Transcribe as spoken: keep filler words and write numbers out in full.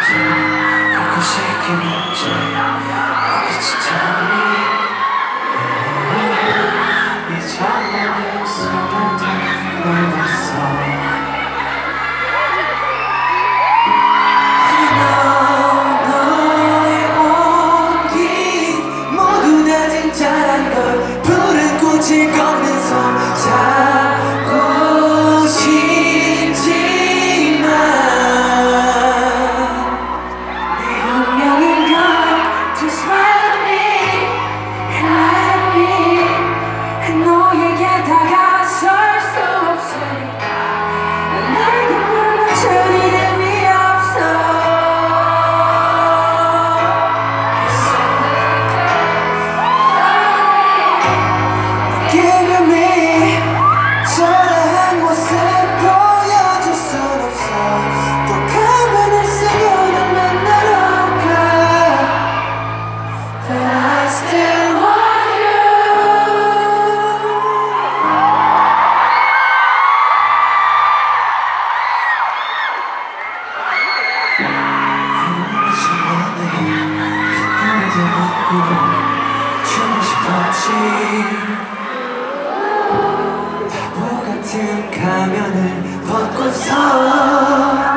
그렇게 쉽게 묻지 It's time 이 장면에 손을 다 놓았어 꽃을 꺾는 손 잡고 싶지만 내 운명인 걸 Just let me let me 너에게 다가설 수 없으니까 내게 불러줄 이름이 없어 저런 모습 보여줄 순 없어 또 가만을 쓰고 널 만나러 가 But I still want you 그녀의 손안에 그녀도 묻고 주고 싶었지 바보 같은 가면을 벗고서